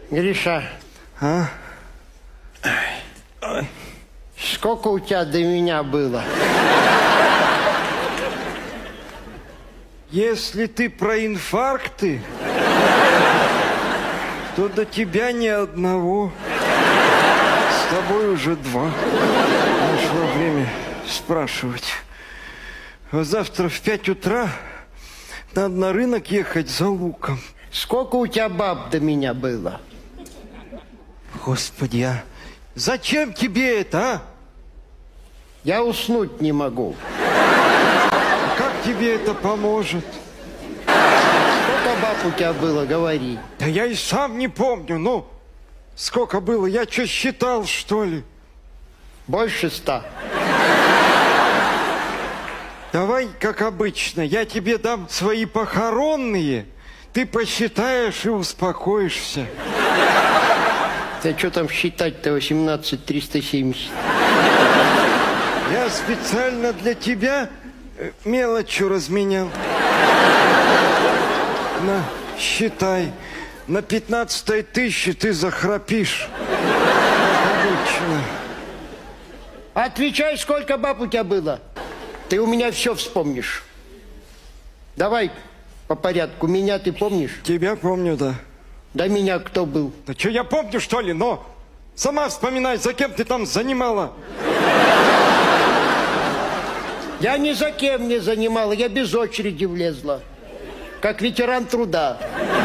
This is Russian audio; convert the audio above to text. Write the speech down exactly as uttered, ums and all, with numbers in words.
Гриша. А? Сколько у тебя до меня было? Если ты про инфаркты, то до тебя ни одного. С тобой уже два. Пришло время спрашивать. А завтра в пять утра надо на рынок ехать за луком. Сколько у тебя баб до меня было? Господи, а зачем тебе это, а? Я уснуть не могу. Как тебе это поможет? Сколько баб у тебя было, говори. Да я и сам не помню, ну, сколько было, я что, считал, что ли? Больше ста. Давай, как обычно, я тебе дам свои похоронные, ты посчитаешь и успокоишься. Ты что там считать-то, восемнадцать триста семьдесят? Я специально для тебя мелочью разменял. На, считай. На пятнадцатой тысяче ты захрапишь. Как обычно. Отвечай, сколько баб у тебя было. Ты у меня все вспомнишь. Давай по порядку. Меня ты помнишь? Тебя помню, да. Да меня кто был? Да что, я помню, что ли? Но сама вспоминай, за кем ты там занимала. Я ни за кем не занимала, я без очереди влезла. Как ветеран труда.